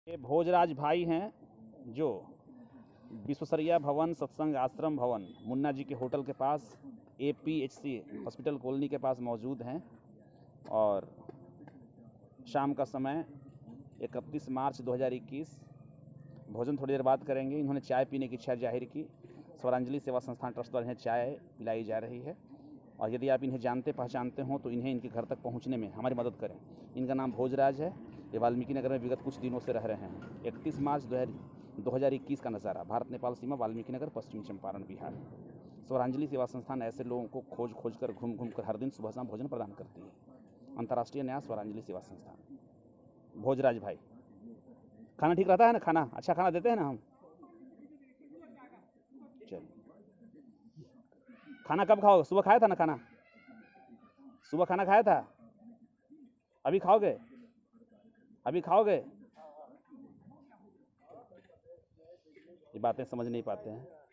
ये भोजराज भाई हैं जो विश्वसरिया भवन सत्संग आश्रम भवन मुन्ना जी के होटल के पास APHC हॉस्पिटल कॉलोनी के पास मौजूद हैं। और शाम का समय 31 मार्च 2021। भोजन थोड़ी देर बाद करेंगे। इन्होंने चाय पीने की इच्छा जाहिर की। स्वरांजलि सेवा संस्थान ट्रस्ट द्वारा इन्हें चाय पिलाई जा रही है। और यदि आप इन्हें जानते पहचानते हों तो इन्हें इनके घर तक पहुंचने में हमारी मदद करें। इनका नाम भोजराज है। ये वाल्मीकि नगर में विगत कुछ दिनों से रह रहे हैं। 31 मार्च 2021 का नज़ारा, भारत नेपाल सीमा, वाल्मीकि नगर, पश्चिम चंपारण, बिहार। स्वरांजलि सेवा संस्थान ऐसे लोगों को खोज कर घूम कर हर दिन सुबह शाम भोजन प्रदान करती है। अंतर्राष्ट्रीय न्यास स्वरांजलि सेवा संस्थान। भोजराज भाई, खाना ठीक रहता है ना? खाना अच्छा खाना देते हैं ना हम? चलिए, खाना कब खाओगे? सुबह खाया था ना खाना? सुबह खाना खाया था? अभी खाओगे? अभी खाओगे? ये बातें समझ नहीं पाते हैं।